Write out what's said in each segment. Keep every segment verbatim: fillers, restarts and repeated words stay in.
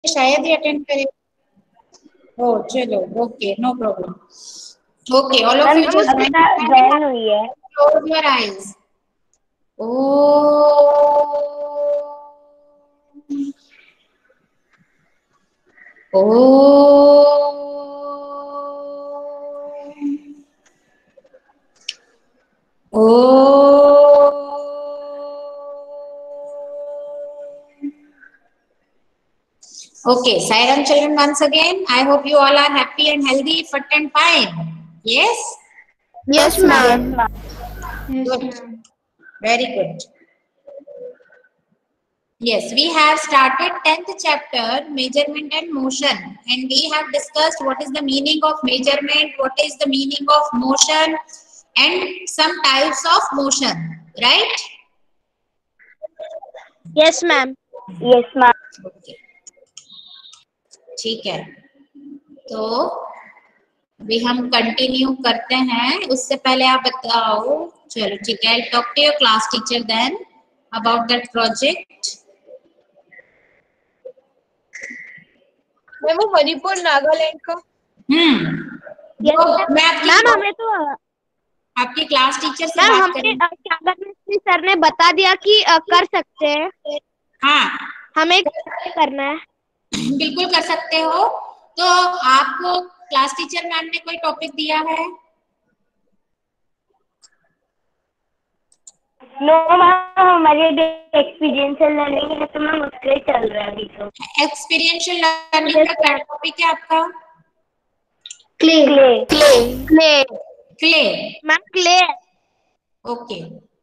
शायद ही अटेंड करे। ओ चलो, okay, no problem. Okay, all of you just join हुई है। Close your eyes. ओ ओ Okay, Sairam children, once again, I hope you all are happy and healthy, fit and fine. Yes? Yes, ma'am. Yes, Good. ma'am. Very good. Yes, we have started tenth chapter, measurement and motion, and we have discussed what is the meaning of measurement, what is the meaning of motion, and some types of motion, right? Yes, ma'am. Yes, ma'am. Okay. ठीक है, तो अभी हम continue करते हैं। उससे पहले आप बताओ, चलो ठीक है, talk to your class teacher then about that project. मैं वो मणिपुर नागालैंड का। हम्म Yes, तो ma'am. मैं आपकी मैम हमें तो आपकी क्लास टीचर से मैम बात हमें करें। क्या सर ने बता दिया कि अ, कर सकते हैं, हाँ, हमें करना है। बिल्कुल कर सकते हो। तो आपको क्लास टीचर मैम ने कोई टॉपिक दिया है? नो मैम, हमारे एक्सपीरियंशियल लर्निंग है तो मैम उसके चल रहा है अभी तो। एक्सपीरियंशियल लर्निंग का क्या टॉपिक है आपका? Clay clay clay clay. Ma'am clay okay,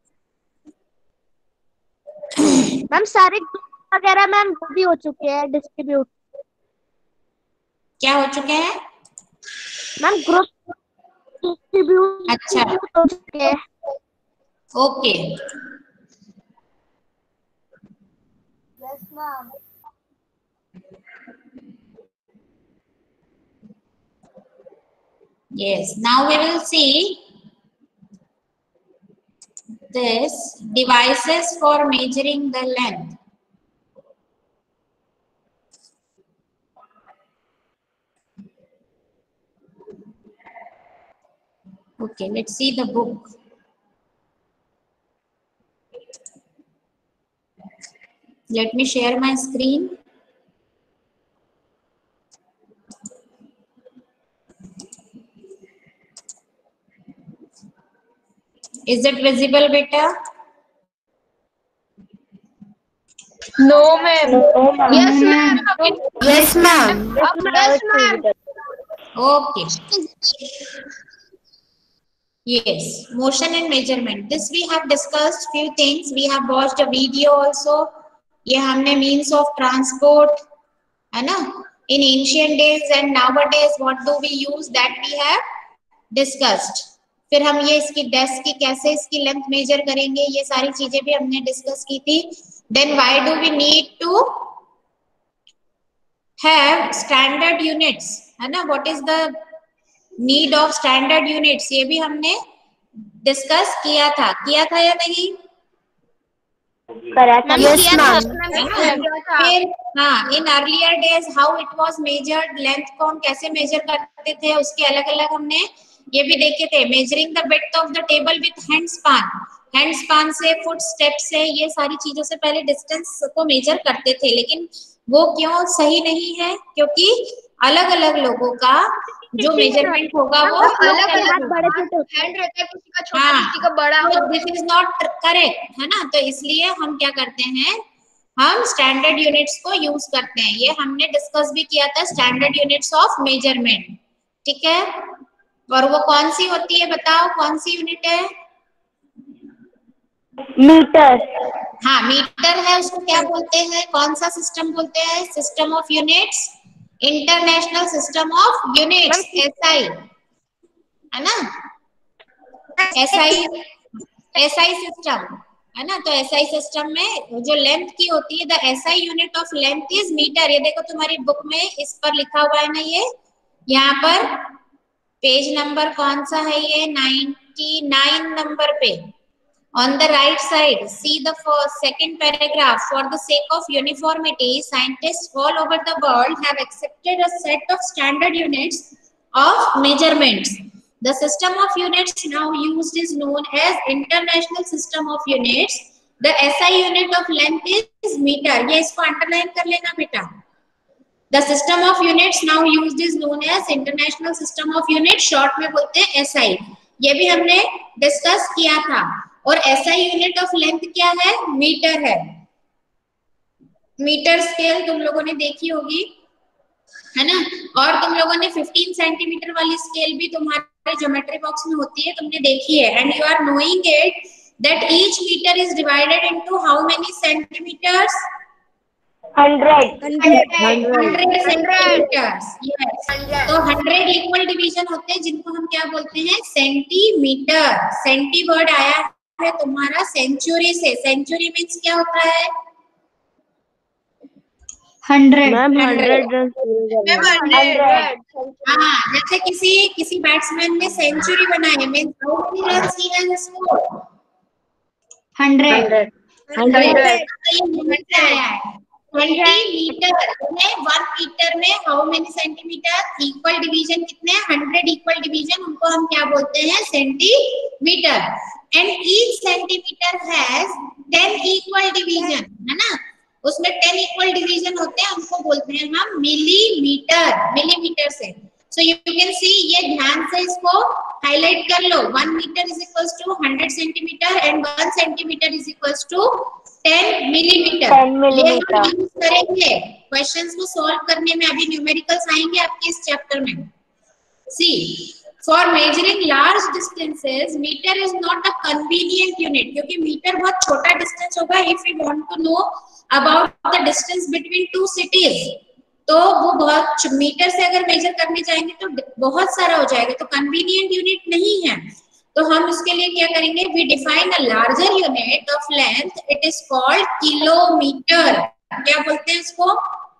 ma'am सारे ग्रुप वगैरह मैम वो भी हो चुके हैं डिस्ट्रीब्यूट। क्या हो चुके हैं? मैम ग्रुप डिस्ट्रीब्यूट अच्छा, हो चुके हैं। Okay. Yes ma'am. Yes, now we will see this devices for measuring the length. Okay, let's see the book. Let me share my screen. Is it visible, beta? No ma'am. Yes ma'am. Yes ma'am. Yes ma'am. Okay. Yes, motion and measurement. This we have discussed few things. We have watched a video also. ये हमने means of transport, है ना? In ancient days and nowadays, what do we use? That we have discussed. फिर हम ये इसकी desk की कैसे इसकी लेंथ मेजर करेंगे, ये सारी चीजें भी हमने डिस्कस की थी। Then why do we need to have standard units, है ना? What is the need of standard units? ये भी हमने डिस्कस किया था, किया था या नहीं? Yes ma'am. फिर हाँ, in earlier days how it was measured, length को हम कैसे मेजर करते थे, उसके अलग अलग हमने ये भी देखे थे। Measuring the width of the table with hand span, hand span से, फुट स्टेप से, ये सारी चीजों से पहले डिस्टेंस को मेजर करते थे। लेकिन वो क्यों सही नहीं है? क्योंकि अलग अलग लोगों का जो मेजरमेंट होगा वो अलग अलग अलग होगा। हैंड रहता है, किसी का छोटा हाँ, किसी का बड़ा। तो दिस इज नॉट करेक्ट, है ना? तो इसलिए हम क्या करते हैं, हम स्टैंडर्ड यूनिट्स को यूज करते हैं। ये हमने डिस्कस भी किया था, स्टैंडर्ड यूनिट्स ऑफ मेजरमेंट, ठीक है? और वो कौन सी होती है, बताओ कौन सी यूनिट है? मीटर। हाँ, मीटर है। उसको क्या बोलते हैं, कौन सा सिस्टम बोलते हैं? System of units, international system of units, SI, है ना? एसआई एसआई सिस्टम, है ना? तो एसआई सिस्टम में जो लेंथ की होती है, the SI unit of length is metre. ये देखो तुम्हारी बुक में इस पर लिखा हुआ है ना, ये यहाँ पर पेज नंबर कौन सा है, ये नाइंटी नाइन नंबर पे, On the right side, see the first, second paragraph. For the sake of uniformity, scientists all over the world have accepted a set of standard units of measurements. The system of units now used is known as International System of Units. The S I unit of length is meter. ये इसको underline कर लेना बेटा. The system of units now used is known as International System of Units. Short में बोलते हैं S I. ये भी हमने डिस्कस किया था. और S I unit of length क्या है? मीटर है. मीटर स्केल तुम लोगों ने देखी होगी, है ना? और तुम लोगों ने पंद्रह सेंटीमीटर वाली स्केल भी तुम्हारे ज्योमेट्री बॉक्स में होती है, तुमने देखी है. And you are knowing it that each metre is divided into how many centimetres? Hundred hundred centimetres. Yes. तो हंड्रेड इक्वल डिवीजन होते हैं जिनको हम क्या बोलते हैं? सेंटीमीटर. सेंटी वर्ड आया है तुम्हारा सेंचुरी से. सेंचुरी मीन्स क्या होता है? हंड्रेड. हंड्रेड. हाँ, जैसे किसी किसी बैट्समैन ने सेंचुरी बनाई means how many runs he has scored? Hundred. Hundred. तो ये यूनिट से आया है. ट्वेंटी मीटर में, वन मीटर में how many centimetre? Equal division कितने? Hundred equal division. उनको हम क्या बोलते हैं? Centimetre. And each centimetre has ten equal division, है ना? उसमें टेन इक्वल डिवीजन होते हैं, उनको बोलते हैं हम मिलीमीटर. मिलीमीटर से. सो यू कैन सी, ये ध्यान से इसको हाईलाइट कर लो. One metre is equals to hundred centimetre and one centimetre is equals to ten millimetre. ये हम यूज करेंगे क्वेश्चंस को सॉल्व करने में. अभी न्यूमेरिकल्स आएंगे आपके इस चैप्टर में. See, for measuring large distances, meter is not a convenient unit. क्योंकि मीटर बहुत छोटा डिस्टेंस होगा. If we want to know about the distance between two cities, तो वो बहुत मीटर से अगर मेजर करने जाएंगे तो बहुत सारा हो जाएगा. तो convenient unit नहीं है. तो हम इसके लिए क्या करेंगे? We define a larger unit of length. It is called kilometer. क्या बोलते हैं इसको?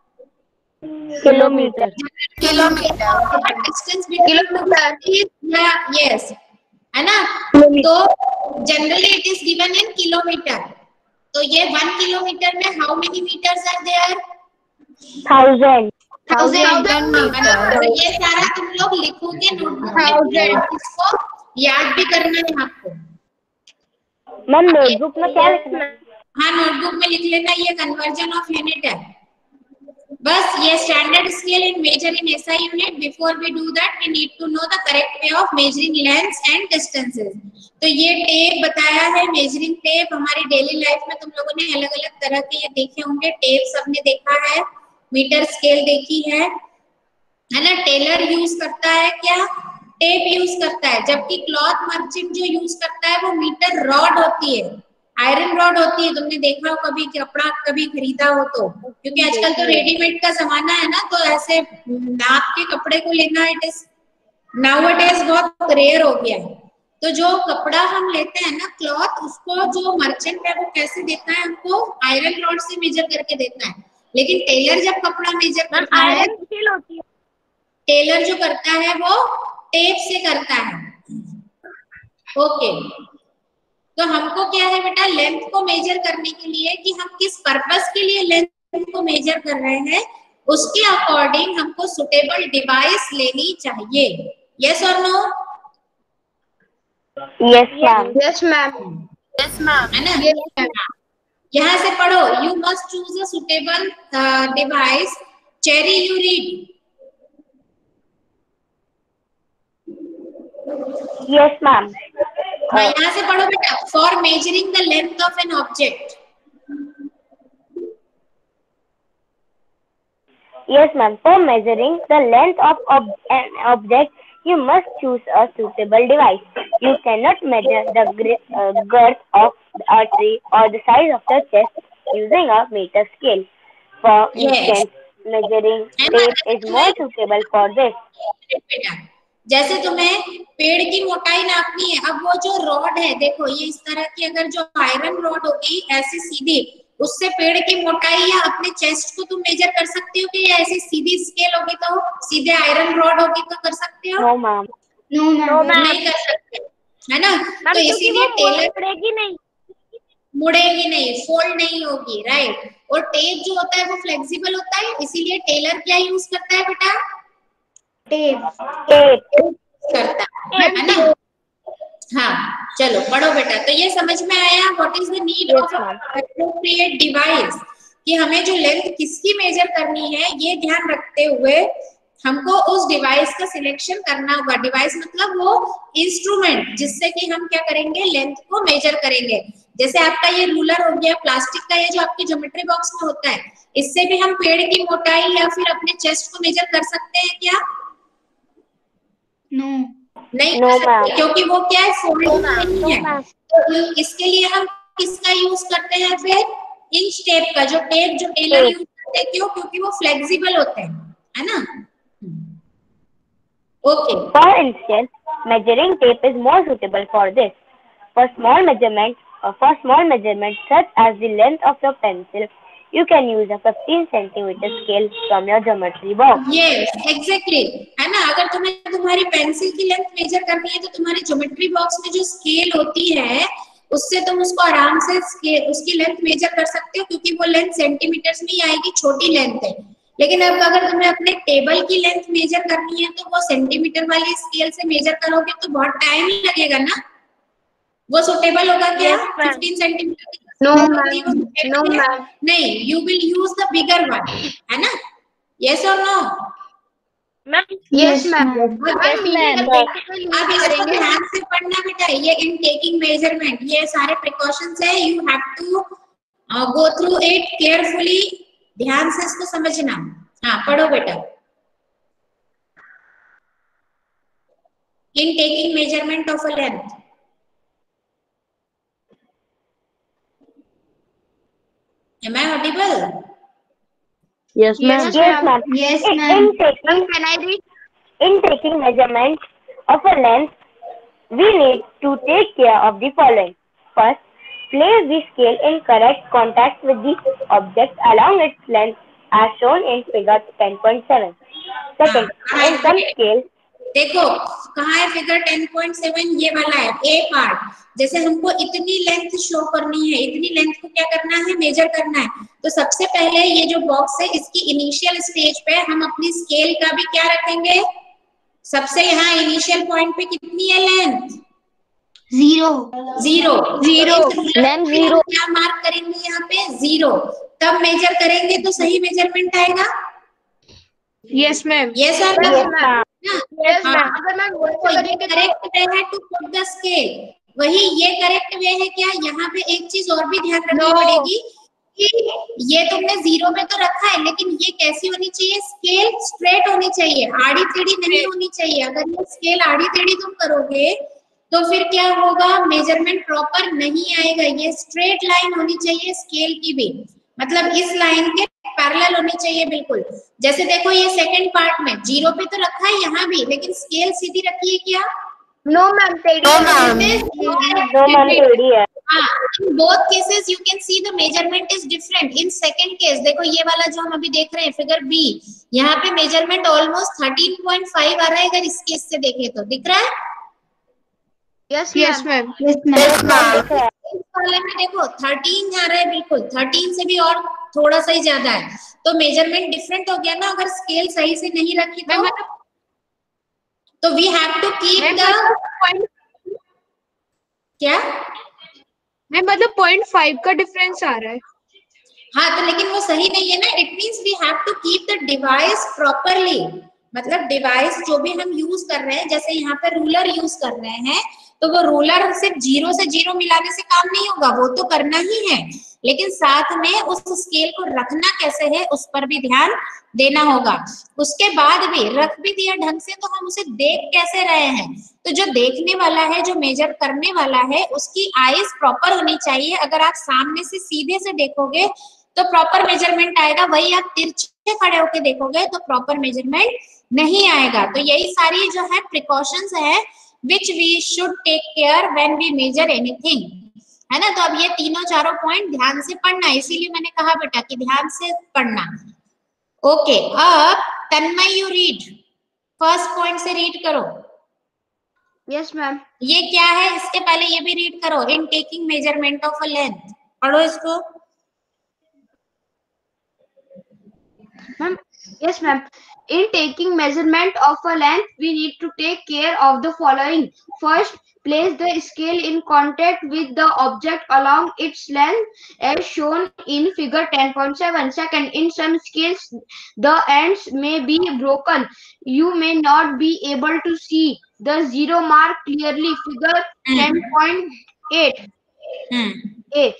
Kilometre. Kilometre. Distance kilometre. Yes, है ना? तो generally it is given in kilometre. तो ये वन किलोमीटर में how many metres are there? Thousand. Thousand. तो ये सारा तुम लोग लिखोगे नोटबुक में. इसको याद भी करना है आपको. मैम नोटबुक में क्या लिखना है? हाँ, नोटबुक में लिख लेना. ये कन्वर्जन ऑफ यूनिट है बस. ये standard scale in measure in SI unit. Before we do that we need to know the correct way of measuring lengths and distances. तो ये टेप बताया है, मेजरिंग टेप. हमारी डेली लाइफ में तुम लोगों ने अलग अलग तरह के ये देखे होंगे. टेप सबने देखा है, मीटर स्केल देखी है, है ना? टेलर यूज करता है क्या? टेप यूज करता है. जबकि क्लॉथ मर्चेंट जो यूज करता है वो मीटर रॉड होती है, आयरन रॉड होती है. तुमने देखा हो कभी कपड़ा कभी खरीदा हो तो? क्योंकि आजकल तो रेडीमेड का जमाना है ना, तो ऐसे नाप के कपड़े को लेना इट इज नाउअडेज बहुत रेयर हो गया है. तो जो कपड़ा हम लेते हैं ना क्लॉथ, उसको जो मर्चेंट है वो कैसे देता है? हमको आयरन रॉड से मेजर करके देता है. लेकिन टेलर जब कपड़ा मेजर करता है, टेलर जो करता है वो टेप से करता है. ओके. तो हमको क्या है बेटा? लेंथ को मेजर करने के लिए कि हम किस पर्पस के लिए लेंथ को मेजर कर रहे हैं, उसके अकॉर्डिंग हमको सुटेबल डिवाइस लेनी चाहिए. यस और no? Yes ma'am. Yes, ma'am. Yes, ma'am. है ना? यहाँ से पढ़ो. You must choose a suitable device. Cherry, you read. Yes ma'am. हाँ, यहाँ से पढ़ो बेटा. For measuring the length of an object. Yes, ma'am. For measuring the length of ob an object, you must choose a suitable device. You cannot measure the uh, girth of a tree or the size of the chest using a meter scale. For Yes. instance, measuring tape is more suitable for this. बेटा, जैसे तुम्हें पेड़ की मोटाई नापनी है. अब वो जो रॉड है, देखो ये इस तरह की अगर जो आयरन रॉड होगी ऐसी सीधी, उससे पेड़ की मोटाई या अपने चेस्ट को तुम मेजर कर सकते हो कि या ऐसी सीधी स्केल होगी तो सीधे आयरन रॉड होगी तो कर सकते हो? No, ma'am. No ma'am. नहीं कर सकते. है ना। तो इसीलिए टेलर मुड़ेगी नहीं, मुड़ेगी नहीं, फोल्ड नहीं होगी, राइट। और टेप जो होता है वो फ्लेक्सिबल होता है, इसीलिए टेलर क्या यूज करता है बेटा, टेप। टेप करता है, है ना। हाँ चलो पढ़ो बेटा। तो ये समझ में आया what is the need of appropriate device, कि हमें जो लेंथ किसकी मेजर करनी है ये ध्यान रखते हुए हमको उस डिवाइस का सिलेक्शन करना होगा। डिवाइस मतलब वो इंस्ट्रूमेंट जिससे कि हम क्या करेंगे, लेंथ को मेजर करेंगे। जैसे आपका ये रूलर हो गया, प्लास्टिक का ये जो आपके ज्योमेट्री बॉक्स में होता है, इससे भी हम पेड़ की मोटाई या फिर अपने चेस्ट को मेजर कर सकते हैं क्या? नो नहीं No, कर सकते, ma'am. क्योंकि वो क्या है, फोल्ड नहीं है। तो इसके लिए हम किसका यूज करते हैं फिर, इंच टेप का, जो टेप जो टेलर यूज करते हैं। क्यों? क्योंकि वो फ्लेक्सिबल होते हैं, है ना। Okay okay. For instance, measuring tape is more suitable for this. For small measurements, or for small measurements such as the length of your pencil, you can use a fifteen centimeter scale from your geometry box. Yes, exactly. है ना। अगर तुम्हें तुम्हारी pencil की length major करनी है तो तुम्हारी ज्योमेट्री बॉक्स में जो स्केल होती है उससे तुम उसको आराम से स्केल, उसकी लेंथ मेजर कर सकते हो, क्योंकि वो लेंथ सेंटीमीटर्स में ही आएगी, छोटी लेंथ है। लेकिन अब अगर तुम्हें अपने टेबल की लेंथ मेजर करनी है तो वो सेंटीमीटर वाली स्केल से मेजर करोगे तो बहुत टाइम लगेगा ना। वो सुटेबल होगा क्या? Fifteen centimetre No, ma'am. No, ma'am. नहीं, you will use the bigger one, है ना। यस और no? Yes, ma'am. Yes, ma'am. अब इसको ध्यान से पढ़ना बेटा। ये इन टेकिंग मेजरमेंट, ये सारे प्रिकॉशंस है, you have to go through it carefully, ध्यान से इसको समझना। हाँ पढ़ो बेटा। In taking measurement of a length, am I audible? Yes, ma'am. Yes, ma'am. Yes, In, ma'am. in taking, Can I read? in taking measurements of a length, we need to take care of the following. First, place the scale in correct contact with the object along its length as shown in figure ten point seven. Second, हाँ, in some scales, देखो कहाँ है figure ten point seven, ये वाला है ए part. जैसे हमको इतनी लेंथ शो करनी है, इतनी लेंथ को क्या करना है, मेजर करना है। तो सबसे पहले ये जो बॉक्स है इसकी इनिशियल स्टेज पे हम अपनी स्केल का भी क्या रखेंगे, सबसे यहाँ इनिशियल पॉइंट पे कितनी है length, zero zero. Zero ma'am zero. क्या मार्क करेंगे यहाँ पे, जीरो। तब मेजर करेंगे तो सही मेजरमेंट आएगा। Yes ma'am. यस और Yes, ma'am. Yes, हाँ, ma'am. अगर मैम वैसे तो ये करेंगे तो करेक्ट वे है टू पुट द स्केल, वही ये करेक्ट वे है क्या। यहाँ पे एक चीज और भी ध्यान रखनी No. पड़ेगी कि ये तुमने जीरो में तो रखा है, लेकिन ये कैसी होनी चाहिए, स्केल स्ट्रेट होनी चाहिए, आड़ी टेढ़ी नहीं होनी चाहिए। अगर ये स्केल आड़ी टेढ़ी तुम करोगे तो फिर क्या होगा, मेजरमेंट प्रॉपर नहीं आएगा। ये स्ट्रेट लाइन होनी चाहिए स्केल की भी, मतलब इस लाइन के पैरेलल होनी चाहिए बिल्कुल। जैसे देखो ये सेकंड पार्ट में जीरो पे तो रखा है यहाँ भी, लेकिन स्केल सीधी रखी है क्या, नो मैम, टेढ़ी है। No, ma'am, टेढ़ी है। In both cases you can see the measurement is different. In second case देखो ये वाला जो हम अभी देख रहे हैं फिगर बी, यहाँ पे measurement almost thirteen point five आ रहा है। अगर इस केस से देखें तो दिख रहा है। Yes, yes ma'am. Ma'am. Yes ma'am. इस वाले में देखो थर्टीन आ रहा है, बिल्कुल थर्टीन से भी और थोड़ा सा ही ज्यादा है। तो मेजरमेंट डिफरेंट हो गया ना, अगर स्केल सही से नहीं रखी तो तो we have to keep the क्या, मैं मतलब पॉइंट फाइव का डिफरेंस आ रहा है। हाँ तो लेकिन वो सही नहीं है ना। It means we have to keep the device properly, मतलब डिवाइस जो भी हम यूज कर रहे हैं, जैसे यहाँ पे रूलर यूज कर रहे हैं तो वो रूलर सिर्फ जीरो से जीरो मिलाने से काम नहीं होगा, वो तो करना ही है, लेकिन साथ में उस स्केल को रखना कैसे है उस पर भी ध्यान देना होगा। उसके बाद भी रख भी दिया ढंग से तो हम उसे देख कैसे रहे हैं, तो जो देखने वाला है, जो मेजर करने वाला है, उसकी आईज प्रॉपर होनी चाहिए। अगर आप सामने से सीधे से देखोगे तो प्रॉपर मेजरमेंट आएगा, वही आप तिरछे खड़े होके देखोगे तो प्रॉपर मेजरमेंट नहीं आएगा। तो यही सारी जो है प्रिकॉशंस है which we should take care when we measure anything, है ना। तो अब ये तीनों चारों पॉइंट ध्यान से पढ़ना, इसीलिए मैंने कहा बेटा कि ध्यान से पढ़ना। ओके, अब Tanmay you read, first point से रीड करो। यस मैम। ये क्या है, इसके पहले ये भी रीड करो, in taking measurement of a length, पढ़ो इसको। Ma'am yes ma'am, in taking measurement of a length we need to take care of the following. First, place the scale in contact with the object along its length as shown in figure ten point seven. Second, in some scales the ends may be broken, you may not be able to see the zero mark clearly. Figure ten point eight. Hmm. A.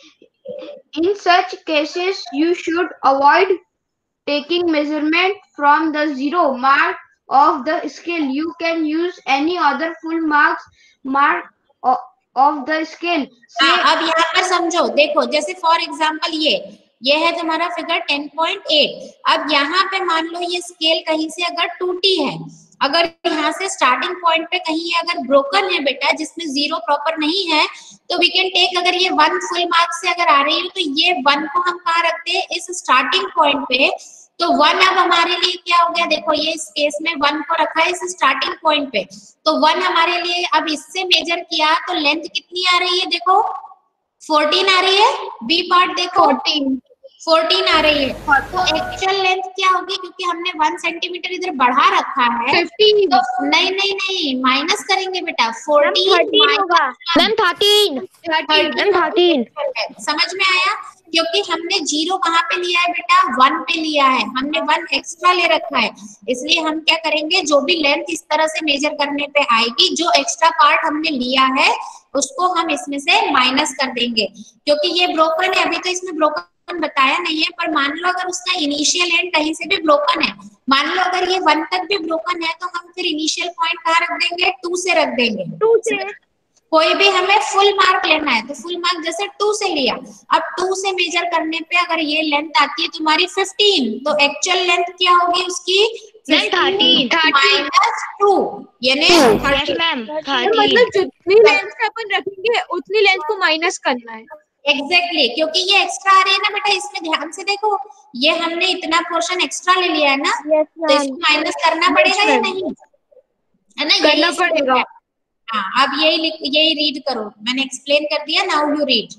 In such cases you should avoid taking measurement from the zero mark of the scale. You can use any other full marks mark of, of the scale. हाँ, अब यहाँ पर समझो, देखो जैसे for example ये ये है तुम्हारा फिगर टेन पॉइंट एट। अब यहाँ पे मान लो ये स्केल कहीं से अगर टूटी है, अगर यहाँ से स्टार्टिंग पॉइंट पे कहीं अगर ब्रोकन है बेटा, जिसमें जीरो प्रॉपर नहीं है, तो वी कैन टेक, अगर ये वन फुल मार्क से अगर आ रही है तो ये वन को हम कहाँ रखते हैं, इस स्टार्टिंग पॉइंट पे। तो वन अब हमारे लिए क्या हो गया, देखो ये इस केस में वन को रखा है इस स्टार्टिंग पॉइंट पे, तो वन हमारे लिए, अब इससे मेजर किया तो लेंथ कितनी आ रही है, देखो फोर्टीन आ रही है। बी पार्ट देखो फोर्टीन फोर्टीन आ रही है। तो एक्चुअल लेंथ क्या होगी, क्योंकि हमने वन सेंटीमीटर इधर बढ़ा रखा है, फिफ्टीन, तो नहीं नहीं नहीं माइनस करेंगे बेटा, फोर्टीन होगा मैम, थर्टीन मैम, थर्टीन। समझ में आया, क्योंकि हमने जीरो कहाँ पे लिया है बेटा, वन पे लिया है, हमने वन एक्स्ट्रा ले रखा है, इसलिए हम क्या करेंगे, जो भी लेंथ इस तरह से मेजर करने पे आएगी, जो एक्स्ट्रा पार्ट हमने लिया है उसको हम इसमें से माइनस कर देंगे, क्योंकि ये ब्रोकन है। अभी तो इसमें ब्रोकन बताया नहीं है, पर मान लो अगर उसका इनिशियल एंड कहीं से भी ब्रोकन है, मान लो अगर ये वन तक भी ब्रोकन है, तो हम फिर इनिशियल पॉइंट कहाँ रख देंगे, टू से रख देंगे। टू से कोई भी हमें फुल मार्क लेना है तो फुल मार्क जैसे टू से लिया, अब टू से मेजर करने पे अगर ये लेंथ आती है तुम्हारी फिफ्टीन, तो एक्चुअल लेंथ क्या होगी उसकी, थर्टीन माइनस टू, यानी मैम, मतलब जितनी लेंथ पे अपन रखेंगे उतनी लेंथ को माइनस करना है। एग्जैक्टली exactly, क्योंकि ये एक्स्ट्रा आ रही है ना बेटा, इसमें ध्यान से देखो, ये हमने इतना पोर्शन एक्स्ट्रा ले लिया है ना, yes, तो इसको माइनस करना पड़ेगा या नहीं, है ना, करना पड़ेगा। हाँ, अब यही यही रीड करो, मैंने एक्सप्लेन कर दिया, now you read.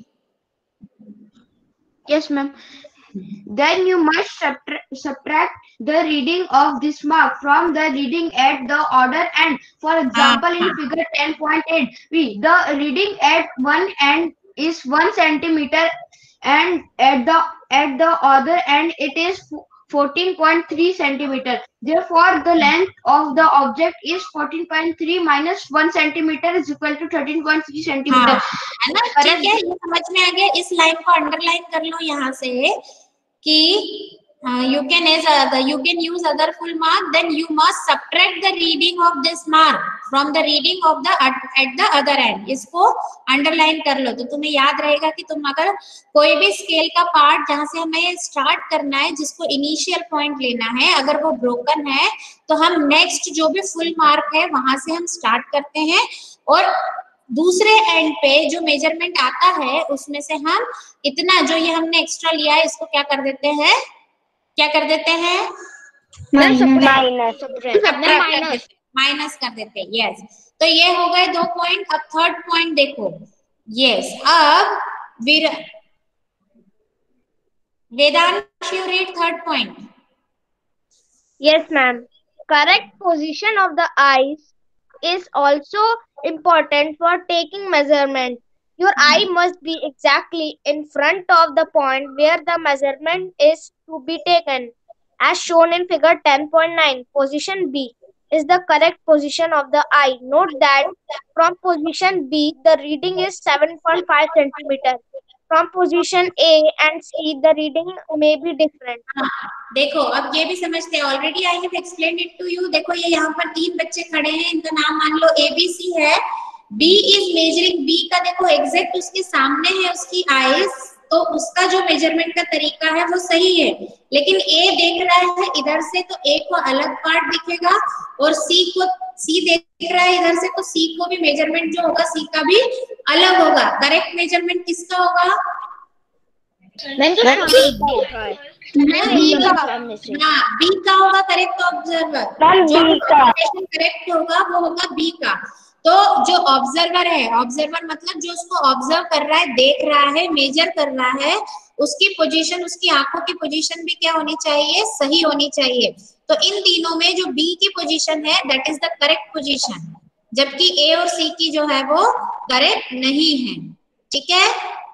Yes ma'am. Then you must subtract, subtract the reading of this mark from the reading at the other end. For example, in figure ten point eight, we the reading at one end is one centimeter, and at the at the other end it is fourteen point three centimeter. Therefore, the length of the object is fourteen point three minus one centimeter is equal to thirteen point three centimeter. है ना, ठीक है, ये समझ में आ गया। इस लाइन को अंडरलाइन कर लो यहाँ से कि Uh, you can as other you can use other full mark, then you must subtract the reading of this mark from the reading of the at, at the other end. इसको underline कर लो तो तुम्हें याद रहेगा कि तुम अगर कोई भी स्केल का पार्ट जहां से हमें स्टार्ट करना है, जिसको इनिशियल पॉइंट लेना है, अगर वो ब्रोकन है तो हम नेक्स्ट जो भी फुल मार्क है वहां से हम स्टार्ट करते हैं, और दूसरे एंड पे जो मेजरमेंट आता है उसमें से हम इतना जो ये हमने एक्स्ट्रा लिया है इसको क्या कर देते हैं, क्या कर देते हैं, माइनस माइनस कर देते हैं। यस, तो ये हो गए दो पॉइंट। अब थर्ड पॉइंट देखो। यस, अब Veer Vedansh you read third point. Yes, ma'am. Correct position of the eyes is also important for taking measurement. Your eye must be exactly in front of the point where the measurement is to be taken, as shown in figure ten point nine. Position B is the correct position of the eye. Note that from position B, the reading is seven point five centimeter. From position A and C, the reading may be different. देखो, अब ये भी समझते हैं, already I have explained it to you. देखो, ये यहाँ पर तीन बच्चे खड़े हैं, इनका नाम मान लो ए बी सी है। B इज मेजरिंग, B का देखो एग्जैक्ट उसके सामने है उसकी आईज, तो उसका जो मेजरमेंट का तरीका है वो सही है, लेकिन A देख रहा है इधर से तो A को अलग पार्ट दिखेगा, और C को C देख रहा है इधर से तो C को भी मेजरमेंट जो होगा C का भी अलग होगा। करेक्ट मेजरमेंट किसका होगा, मैम, जो बी का, हाँ बी का होगा करेक्ट ऑब्जर्वर, जो करेक्ट होगा वो होगा बी का। तो जो ऑब्जर्वर है, ऑब्जर्वर मतलब जो उसको ऑब्जर्व कर रहा है, देख रहा है, मेजर कर रहा है, उसकी पोजीशन, उसकी आंखों की पोजीशन भी क्या होनी चाहिए, सही होनी चाहिए। तो इन तीनों में जो बी की पोजीशन है that is the correct position, जबकि ए और सी की जो है वो करेक्ट नहीं है। ठीक है,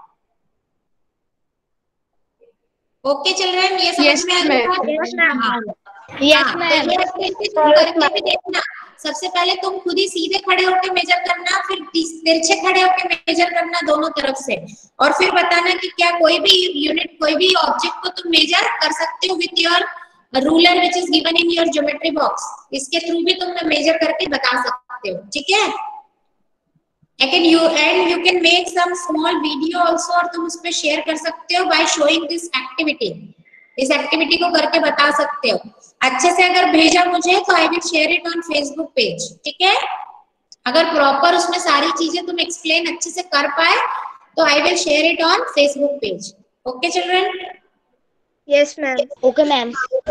ओके चिल्ड्रन, ये समझ में आ गया? Yes ma'am. हाँ, यस हाँ, मैम। तो ये activity तुम करके भी देखना। सबसे पहले तुम खुद ही सीधे खड़े होकर मेजर करना, फिर तिरछे खड़े होकर मेजर करना दोनों तरफ से, और फिर बताना कि क्या कोई भी यूनिट, कोई भी ऑब्जेक्ट को तुम मेजर कर सकते हो with your ruler which is given in your geometry box. इसके थ्रू भी तुम मेजर करके बता सकते हो। ठीक है, Again, you and you can make some small video also, और तुम उस पे शेयर कर सकते हो by showing this activity। इस एक्टिविटी को करके बता सकते हो। अच्छे से अगर भेजा मुझे तो I will share it on Facebook page. ठीक है, अगर प्रॉपर उसमें सारी चीजें तुम एक्सप्लेन अच्छे से कर पाए तो I will share it on Facebook page. Okay children? Yes ma'am. Okay ma'am.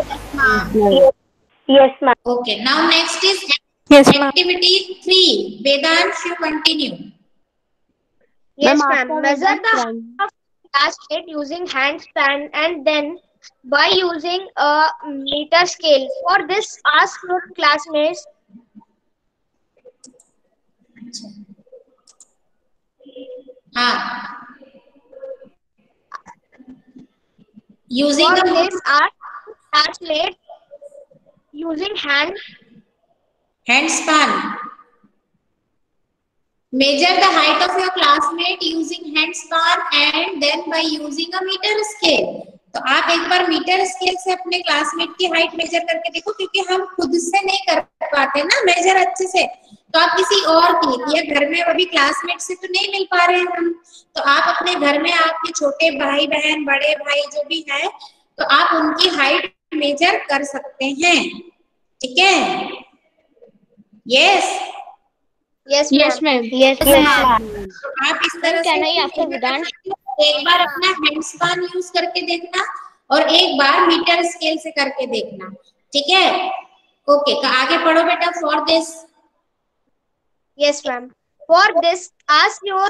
Yes ma'am. Okay, now next is Yes, ma'am. activity three. Vedansh, you continue. Yes ma'am. Measure the height of class plate using hand span and then by using a meter scale. For this, ask your classmates हाँ, using for the this ask class plate using hand hand span. Measure the height of your classmate using hand span and then by using a meter scale. तो आप एक बार metre scale से अपने classmate की height measure करके देखो, क्योंकि हम खुद से नहीं कर पाते ना मेजर अच्छे से, तो आप किसी और की, या घर में अभी क्लासमेट से तो नहीं मिल पा रहे हैं हम, तो आप अपने घर में आपके छोटे भाई बहन, बड़े भाई जो भी है, तो आप उनकी हाइट मेजर कर सकते हैं। ठीक है, yes yes Yes, ma'am. ma'am. Yes ma'am. तो आप इस तरह Can से I ask a Vedansh? एक बार अपना हैंड स्पान यूज करके देखना और एक बार मीटर स्केल से करके देखना। ठीक है, ओके, तो आगे पढ़ो बेटा। For this, Yes ma'am. For this, ask your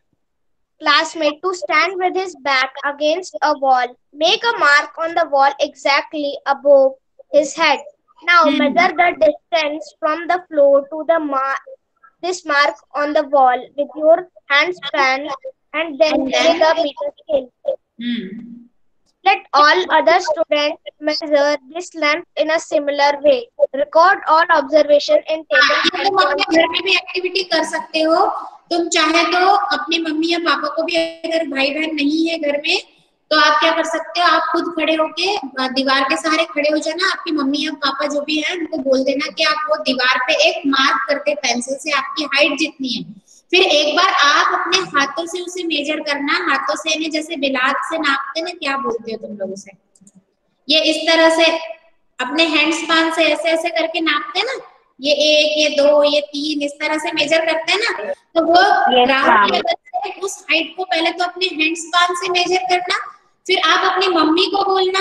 classmate to stand with his back against a wall. Make a mark on the wall exactly above his head. Now Hmm. measure the distance from the floor to the mark. This mark on the wall with your hand span and then with a meter scale. Hmm, Let all other students measure this length in a similar way. Record all observation in ये table. तुम अपने घर में भी activity कर सकते हो। तुम चाहे तो अपनी मम्मी या पापा को भी, अगर भाई बहन नहीं है घर में, तो आप क्या कर सकते हो, आप खुद खड़े होके दीवार के सहारे खड़े हो जाना, आपकी मम्मी या पापा जो भी है उनको बोल देना कि आप वो दीवार पे एक मार्क करके पेंसिल से आपकी हाइट जितनी है, फिर एक बार आप अपने हाथों से उसे मेजर करना। हाथों से नहीं, जैसे बिलात से नापते ना, क्या बोलते हो तुम लोग उसे, ये इस तरह से अपने हैंड स्पान से ऐसे ऐसे करके नापते ना, ये एक, ये दो, ये तीन, इस तरह से मेजर करते हैं ना, तो वो Yes, राउंड ma'am. से उस हाइट को पहले तो अपने हैंड स्पान से मेजर करना, फिर आप अपनी मम्मी को बोलना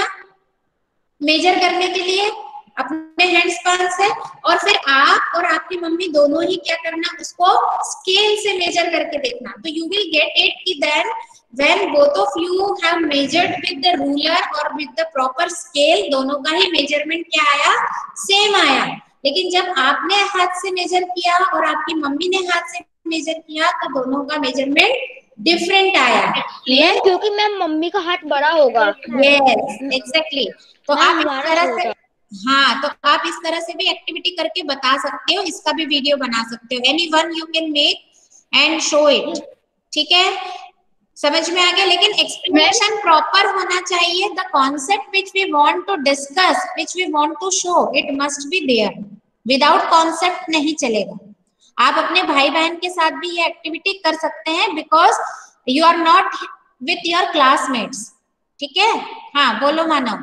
मेजर करने के लिए अपने हैंड स्पान से, और फिर आप और आपकी मम्मी दोनों ही क्या करना, उसको स्केल से मेजर करके देखना। तो यू विल गेट इट कि then when both of you have measured with the ruler or with the proper scale, दोनों का ही मेजरमेंट क्या आया, सेम आया। लेकिन जब आपने हाथ से मेजर किया और आपकी मम्मी ने हाथ से मेजर किया तो दोनों का मेजरमेंट डिफरेंट आया। मैम क्योंकि मैम मम्मी का हाथ बड़ा होगा। Yes exactly. तो मैम, आप इस हमारा तरह से, छोटा। हाँ, तो आप इस तरह से भी एक्टिविटी करके बता सकते हो, इसका भी वीडियो बना सकते हो। Any one you can make and show it. ठीक है, समझ में आ गया। लेकिन एक्सप्लेनेशन प्रॉपर होना चाहिए। The concept which we want to discuss, which we want to show, it must be there. Without concept नहीं चलेगा। आप अपने भाई बहन के साथ भी ये एक्टिविटी कर सकते हैं because you are not with your classmates. ठीक है, हाँ बोलो मानव।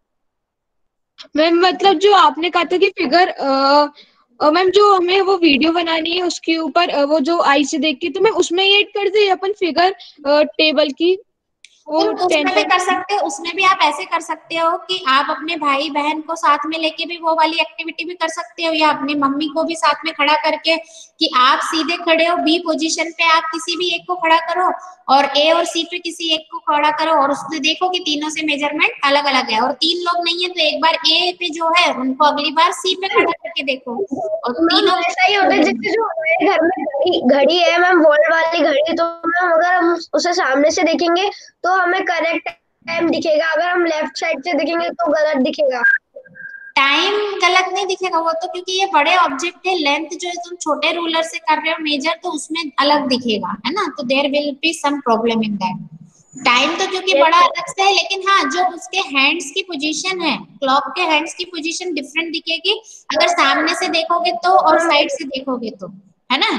मैम मतलब जो आपने कहा था कि फिगर, मैम जो हमें वो वीडियो बनानी है उसके ऊपर वो जो आई से देख के, तो मैम उसमें ये ऐड कर दे अपन फिगर टेबल की। वो उसमें भी कर सकते हो, उसमें भी आप ऐसे कर सकते हो कि आप अपने भाई बहन को साथ में लेके भी वो वाली एक्टिविटी भी कर सकते हो, या अपनी मम्मी को भी साथ में खड़ा करके कि आप सीधे खड़े हो, बी पोजीशन पे आप किसी भी एक को खड़ा करो और ए और सी पे किसी एक को खड़ा करो और उससे देखो कि तीनों से मेजरमेंट अलग अलग है, और तीन लोग नहीं है तो एक बार ए पे जो है उनको अगली बार सी पे खड़ा करके देखो, और तीनों ऐसा ही होता है जैसे जो हमारे घर में घड़ी घड़ी है मैम, वॉल वाली घड़ी, तो मैम अगर हम उसे सामने से देखेंगे तो हमें करेक्ट टाइम दिखेगा, अगर हम लेफ्ट साइड से देखेंगे तो गलत दिखेगा। टाइम गलत नहीं दिखेगा, वो तो क्योंकि ये बड़े ऑब्जेक्ट है, लेंथ जो है तुम छोटे रूलर से कर रहे हो मेजर तो उसमें अलग दिखेगा, है ना, तो there will be some problem in that. Time तो क्योंकि बड़ा अलग से है, लेकिन हाँ जो उसके हैंड्स की पोजीशन है, क्लॉक के हैंड्स की पोजीशन डिफरेंट दिखेगी अगर सामने से देखोगे तो और साइड से देखोगे तो, है ना।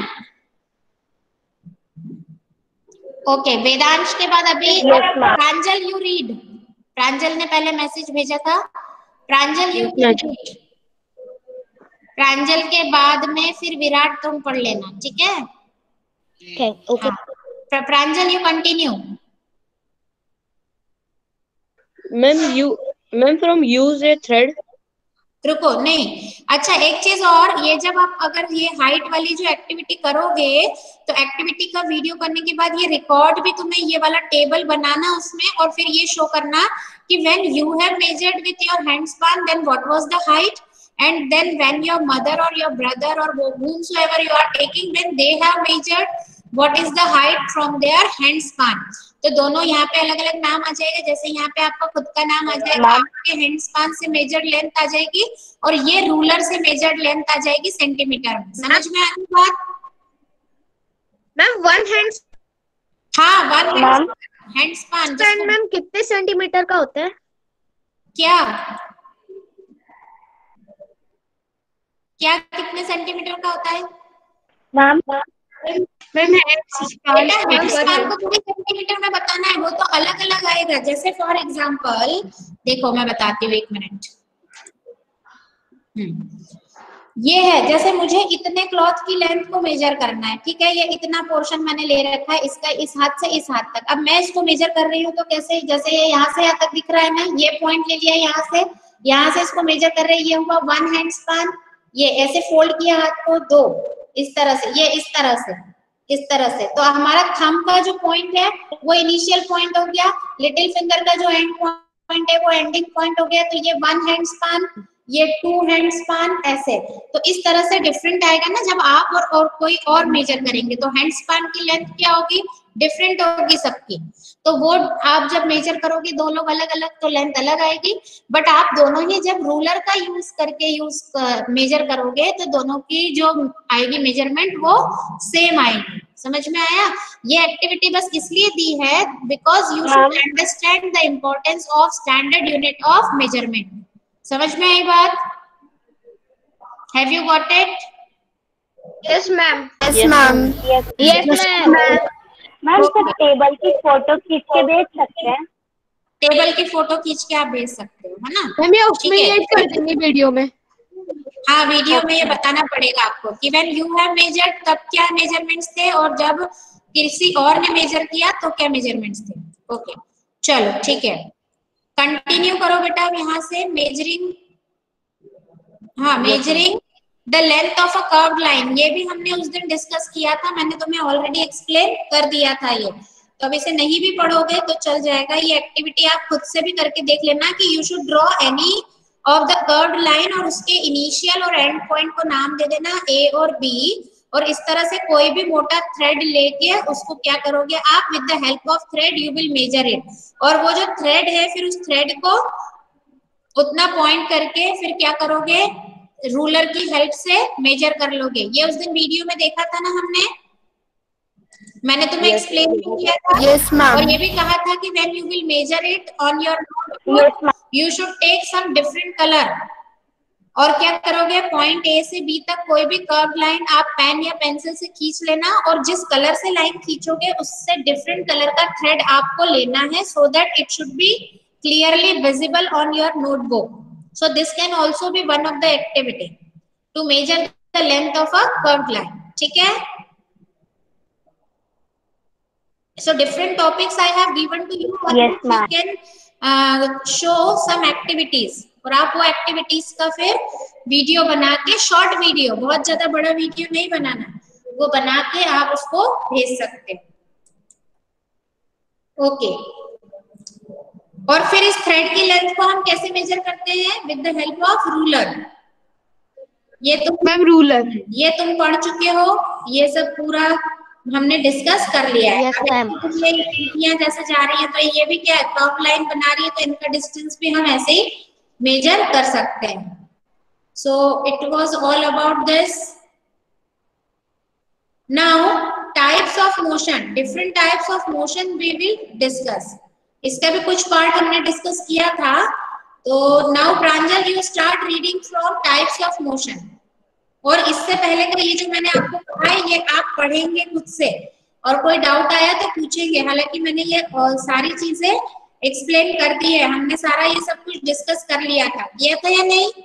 ओके, वेदांश के बाद अभी प्रांजल यू रीड। प्रांजल ने पहले मैसेज भेजा था, प्रांजल यू रीड। प्रांजल के बाद में फिर विराट तुम पढ़ लेना, ठीक है। ओके हाँ। Pranjal you continue. Ma'am you ma'am from use a thread. रुको, नहीं, अच्छा एक चीज और, ये जब आप अगर ये हाइट वाली जो एक्टिविटी करोगे तो एक्टिविटी का वीडियो करने के बाद ये रिकॉर्ड भी तुम्हें ये वाला टेबल बनाना उसमें, और फिर ये शो करना कि when you have measured with your hand span then what was the height, and then when your mother or your brother or whomsoever you are taking when they have measured what is the height from their hand span। तो दोनों यहाँ पे अलग अलग नाम आ जाएगा, जैसे यहाँ पे आपका खुद का नाम आ जाएगा, आपके हैंड स्पैन से मेजर्ड लेंथ आ जाएगी और ये रूलर से मेजर्ड लेंथ आ जाएगी सेंटीमीटर में। समझ में आती बात मैम? वन हैंड हाँ वन हैंड स्पैन मैम कितने सेंटीमीटर का होता है? क्या क्या कितने सेंटीमीटर का होता है मैम? मैम हैंड स्पैन को पूरे सेंटीमीटर में बताना है, वो तो अलग अलग आएगा। जैसे फॉर एग्जांपल देखो मैं बताती हूँ, एक मिनट। ये है, जैसे मुझे इतने क्लॉथ की लेंथ को मेजर करना है, ठीक है, ये इतना पोर्शन मैंने ले रखा है, इसका इस हाथ से इस हाथ तक। अब मैं इसको मेजर कर रही हूँ तो कैसे, जैसे ये यहाँ से यहाँ तक दिख रहा है ना, ये पॉइंट ले लिया यहाँ से, यहाँ से इसको मेजर कर रहे हैं, ये हुआ वन हैंड स्पैन। ये ऐसे फोल्ड किया हाथ को दो, इस तरह से, ये इस तरह से, इस तरह से। तो हमारा थंब का जो पॉइंट है वो इनिशियल पॉइंट हो गया, लिटिल फिंगर का जो एंड पॉइंट है वो एंडिंग पॉइंट हो गया। तो ये वन हैंड स्पैन, ये टू हैंड स्पैन, ऐसे। तो इस तरह से डिफरेंट आएगा ना जब आप और, और कोई और मेजर करेंगे, तो हैंड स्पैन की लेंथ क्या होगी, डिफरेंट होगी सबकी। तो वो आप जब मेजर करोगे दो लोग अलग अलग तो लेंथ अलग आएगी, बट आप दोनों ही जब रूलर का यूज करके यूज कर, मेजर करोगे तो दोनों की जो आएगी मेजरमेंट वो सेम आएगी। समझ में आया? ये एक्टिविटी बस इसलिए दी है because you should understand the importance of standard unit of measurement. समझ में आई बात? Have you got it? Yes ma'am. Yes ma'am. Yes ma'am. Ma'am तो टेबल की फोटो खींच के भेज सकते हैं? टेबल की फोटो खींच के आप भेज सकते हो, है ना। मैम ये उसमें ऐड कर देंगे वीडियो में। हाँ, वीडियो में ये बताना पड़ेगा आपको कि व्हेन यू हैव मेजर्ड तब क्या मेजरमेंट्स थे और जब किसी और ने मेजर किया तो क्या मेजरमेंट्स थे। ओके चलो ठीक है, कंटिन्यू करो बेटा यहाँ से। मेजरिंग, हाँ measuring the length of a curved line, ये भी हमने उस दिन डिस्कस किया था, मैंने तुम्हें ऑलरेडी एक्सप्लेन कर दिया था ये, तो अब इसे नहीं भी पढ़ोगे तो चल जाएगा। ये एक्टिविटी आप खुद से भी करके देख लेना कि you should draw any of the curved line और उसके इनिशियल और एंड पॉइंट को नाम दे देना ए और बी, और इस तरह से कोई भी मोटा थ्रेड लेके उसको क्या करोगे आप, with the help of thread you will measure it, और वो जो थ्रेड है फिर उस थ्रेड को उतना पॉइंट करके फिर क्या करोगे, रूलर की हेल्प से मेजर कर लोगे। ये उस दिन वीडियो में देखा था ना हमने, मैंने तुम्हें एक्सप्लेन भी किया था। yes, और ये भी कहा था कि when you will measure it on your notebook you should take some different colour, और क्या करोगे, पॉइंट ए से बी तक कोई भी कर्व लाइन आप पेन या पेंसिल से खींच लेना, और जिस कलर से लाइन खींचोगे उससे डिफरेंट कलर का थ्रेड आपको लेना है, so that it should be clearly visible on your notebook. So this can also be one of the activity to measure the length of a curved line. ठीक है? So different topics I have given to you. और Yes, you ma'am. can uh, show some activities. और आप वो activities का फिर video बना के, शॉर्ट वीडियो, बहुत ज्यादा बड़ा वीडियो नहीं बनाना, वो बना के आप उसको भेज सकते हैं. ओके. और फिर इस थ्रेड की लेंथ को हम कैसे मेजर करते हैं? With the help of ruler. ये तुम मैम रूलर. ये तुम पढ़ चुके हो, ये सब पूरा हमने डिस्कस कर लिया है. Yes, ma'am. तुम ये खिड़कियां जैसे जा रही है तो ये भी क्या है, टॉप लाइन बना रही है, तो इनका डिस्टेंस भी हम ऐसे ही मेजर कर सकते हैं. So it was all about this. Now types of motion, different types of motion we will discuss. इसका भी कुछ पार्ट हमने डिस्कस किया था. तो now Pranjal you start reading from types of motion. और इससे पहले का ये जो मैंने आपको कहा है ये आप पढ़ेंगे खुद से, और कोई डाउट आया तो पूछेंगे. हालांकि मैंने ये सारी चीजें एक्सप्लेन कर दी है, हमने सारा ये सब कुछ डिस्कस कर लिया था. किया था या नहीं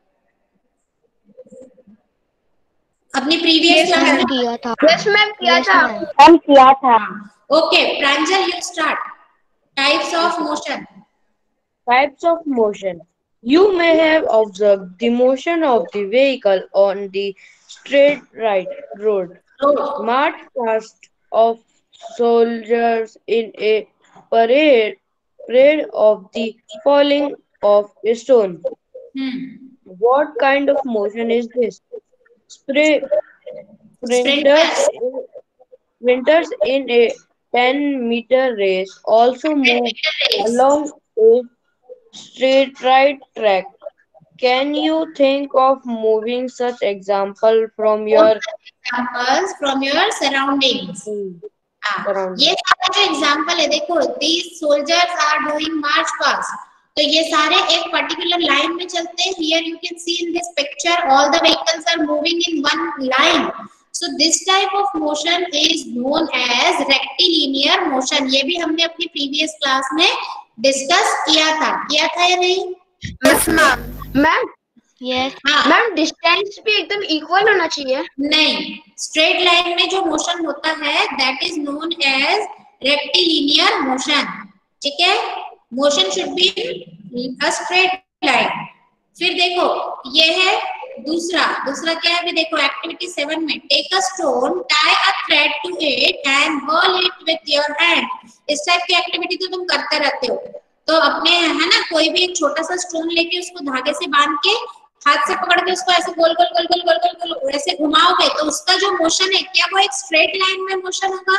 अपनी प्रीवियस क्लास में? किया था. यस मैम किया था. हम किया था. Okay Pranjal you start. Types of motion. Types of motion. You may have observed the motion of the vehicle on the straight right road. March past of soldiers in a parade, parade of the falling of a stone. Hmm. What kind of motion is this? Spray, sprinters, sprinters in a ten meter race also move along a straight right track. Can you think of moving such example from your Examples from your surroundings. हाँ, surroundings? ये सारे जो example है देखो, these soldiers are doing march past. तो ये सारे एक पर्टिकुलर लाइन में चलते हैं. Here you can see in this picture all the vehicles are moving in one line. So this type of motion is known as rectilinear motion. ये भी हमने अपनी previous class में डिस्कस किया था. किया था या नहीं? Yes ma'am. Ma'am Yes. हाँ. मैम डिस्टेंस भी एकदम इक्वल होना चाहिए. नहीं, स्ट्रेट लाइन में जो मोशन होता है that is known as rectilinear motion. ठीक है, motion should be a straight line. फिर देखो ये है दूसरा. दूसरा क्या है भी देखो, एक्टिविटी सेवन में take a stone, tie a thread to it and hurl it with your hand. इस टाइप की एक्टिविटी तो तुम करते रहते हो. तो अपने है ना, कोई भी एक छोटा सा स्टोन लेके उसको धागे से बांध के हाथ से पकड़ के उसको ऐसे गोल गोल गोल गोल गोल गोल गोल ऐसे घुमाओगे तो उसका जो मोशन है क्या वो एक स्ट्रेट लाइन में मोशन होगा?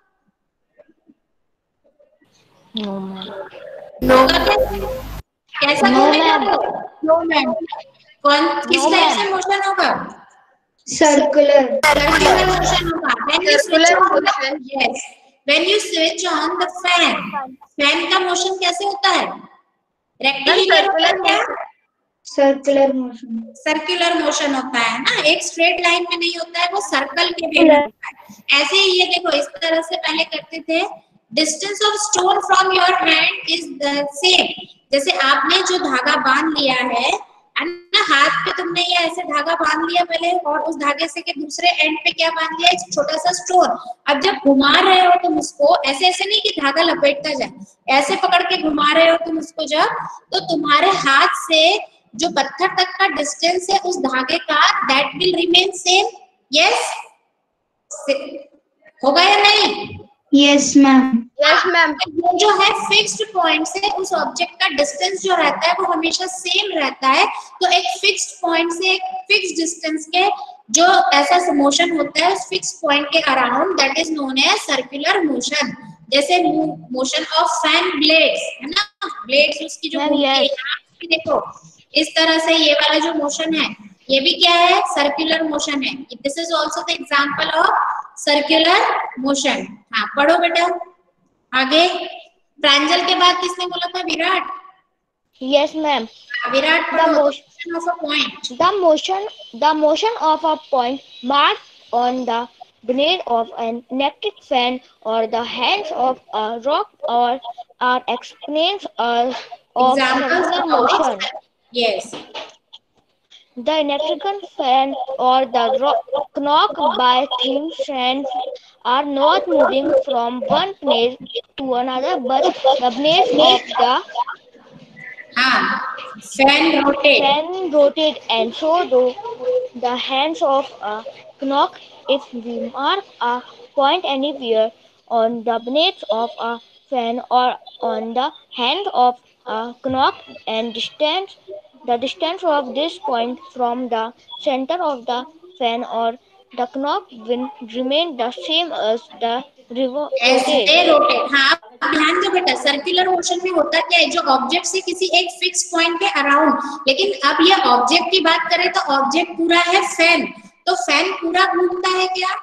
No, ma'am. कैसा No, घूमेगा ma'am. वो? No ma'am. कौन किस No, टाइप ma'am. से मोशन होगा? सर्कुलर. सर्कुलर मोशन होगा. When you switch Circular on the- motion. yes. When you switch on the fan, fan का मोशन कैसे होता है? रेक्टिलिनियर होता है क्या? Circular motion. सर्कुलर मोशन होता है ना, एक स्ट्रेट लाइन में नहीं होता है, वो सर्कल के वे में होता है. ऐसे ही ये देखो इस तरह से पहले करते थे. Distance of stone from your hand is the same. जैसे आपने जो धागा बांध लिया है ना, हाथ पे तुमने ये ऐसे धागा बांध लिया पहले, और उस धागे से के दूसरे एंड पे क्या बांध लिया? एक छोटा सा स्टोन. अब जब घुमा रहे हो तुम उसको, ऐसे ऐसे नहीं कि धागा लपेटता जाए, ऐसे पकड़ के घुमा रहे हो तुम उसको जब, तो तुम्हारे हाथ से जो पत्थर तक का डिस्टेंस है उस धागे का, that will remain same. Yes होगा या नहीं? Yes ma'am. Yes ma'am. ये जो है फिक्स्ड पॉइंट से उस ऑब्जेक्ट का डिस्टेंस जो रहता है वो हमेशा सेम रहता है. तो एक फिक्स्ड पॉइंट से एक फिक्स्ड डिस्टेंस के जो ऐसा मोशन होता है उस फिक्स्ड पॉइंट के around, that is known as circular motion. जैसे मोशन ऑफ फैन ब्लेड्स है ना, ब्लेड्स उसकी जो Ma'am, yes. देखो इस तरह से ये वाला जो मोशन है ये भी क्या है? सर्कुलर मोशन है. This is also the example of circular motion. हाँ पढ़ो बेटा आगे. प्रांजल के बाद किसने बोला था? Virat. Yes, ma'am. Virat The पढ़ो. motion, Motion of a point. the motion, the motion of a point marked on the blade of an electric fan or the hands of a rock or are explains as of Examples circular of- motion. Yes. The electrical fan or the rock knock by thin strands are not moving from one place to another, but the blades of the हाँ, fan rotate. fan rotate, and so do the hands of a knock. If we mark a point anywhere on the blades of a fan or on the hand of a knock, and distance the distance of this point from the center of the fan or the knock will remain the same as the revo- As rotate. they rotate. हाँ, आप ध्यान दो बेटा, circular motion में होता क्या है, जो ऑब्जेक्ट से किसी एक फिक्स पॉइंट के अराउंड, लेकिन अब ये ऑब्जेक्ट की बात करें तो ऑब्जेक्ट पूरा है फैन, तो फैन पूरा घूमता है क्या?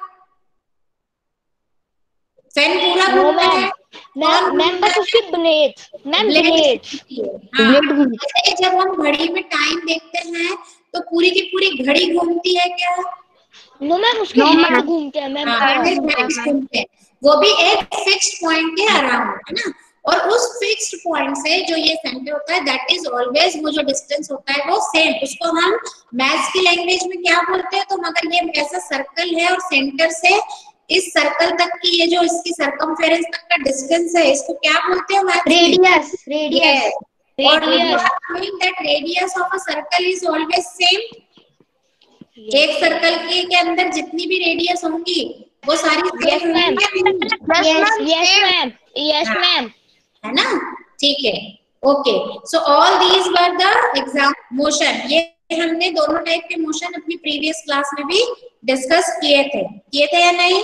फैन पूरा नो घूमता मैम, है? मैम कौन मैम घूमता बस है? उसकी ब्लेड्स, मैम ब्लेड ब्लेड्स। घूमती है। हाँ, जैसे जब हम घड़ी में टाइम देखते हैं तो पूरी की पूरी घड़ी घूमती है क्या? नो मैम, उसके हैंड्स घूमते हैं मैम, हाँ, हैंड्स hands घूमते हैं, वो भी एक फिक्स्ड पॉइंट के अराउंड, है ना? और उस फिक्स्ड पॉइंट से जो ये सेंटर होता है, दैट इज ऑलवेज, वो जो डिस्टेंस होता है वो सेम। उसको हम मैथ्स की लैंग्वेज में क्या बोलते हैं, तो मगर ये ऐसा सर्कल है और सेंटर से इस सर्कल तक की ये जो इसकी सर्कमफेरेंस तक का डिस्टेंस है, इसको क्या बोलते हैं मैथ्स में? रेडियस, रेडियस, और radius. That radius of a circle is always same. एक सर्कल के के अंदर जितनी भी रेडियस होंगी वो सारी यस सेम मैम, होंगी, yes yes ma'am, yes ma'am. है ना? ठीक है, okay. So all these were the exam motion. ये हमने दोनों टाइप के मोशन अपनी प्रीवियस क्लास में भी डिस्कस किए थे, किए थे या नहीं?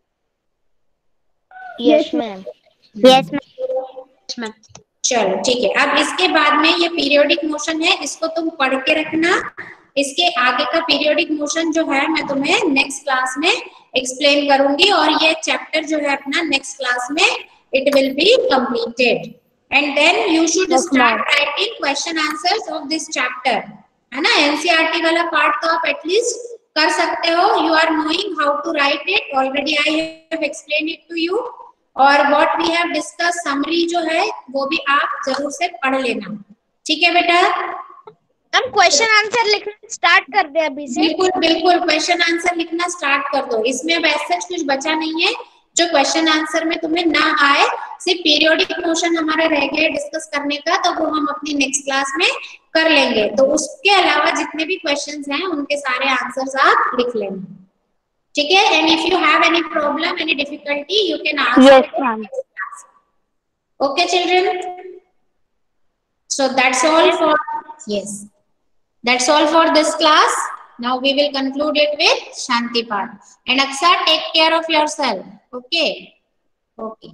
Yes ma'am, Yes, ma'am. चलो ठीक है, अब इसके बाद में ये पीरियोडिक मोशन है, इसको तुम पढ़ के रखना। इसके आगे का पीरियोडिक मोशन जो है मैं तुम्हें नेक्स्ट क्लास में एक्सप्लेन करूंगी, और ये चैप्टर जो है अपना नेक्स्ट क्लास में it will be completed, and then you should start writing question answers of this chapter, है ना? एनसीईआरटी वाला पार्ट तो आप एटलीस्ट कर सकते हो, you are knowing how to write it, already I have explain it to you, और what we have discuss summary जो है वो भी आप जरूर से पढ़ लेना, ठीक है बेटा? हम क्वेश्चन आंसर लिखना स्टार्ट कर दे अभी से। बिल्कुल बिल्कुल, क्वेश्चन आंसर लिखना स्टार्ट कर दो, इसमें अब ऐसा कुछ बचा नहीं है जो क्वेश्चन आंसर में तुम्हें ना आए। सिर्फ पीरियोडिक मोशन हमारा रह गया डिस्कस करने का, तो वो हम अपनी नेक्स्ट क्लास में कर लेंगे, तो उसके अलावा जितने भी क्वेश्चंस हैं उनके सारे आंसर्स आप लिख लेना, ठीक है? And if you have any problem, any difficulty, you can ask. Yes, ma'am. Okay, children. So that's all for yes. That's all for this class. Now we will conclude it with Shanti part. And Aksa, take care of yourself. Okay. Okay.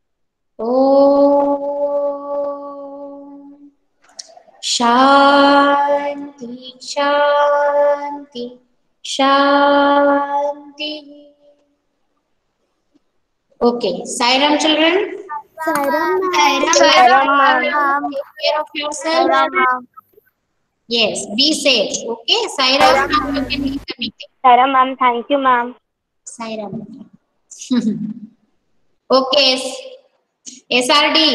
Om Shanti Shanti Shanti. Okay. Sairam, children. Sairam Sairam, ma'am. Take care of yourself. ma'am. Yes, be safe. Okay, Sairam, now you can leave the meeting. Sairam, ma'am. Thank you, ma'am. Sairam. Okay, S R D.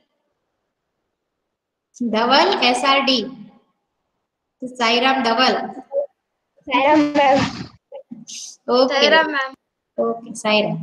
Dhaval, S R D. Sairam, Dhaval. Sairam, ma'am. Okay. Sairam, ma'am. Okay, Sairam.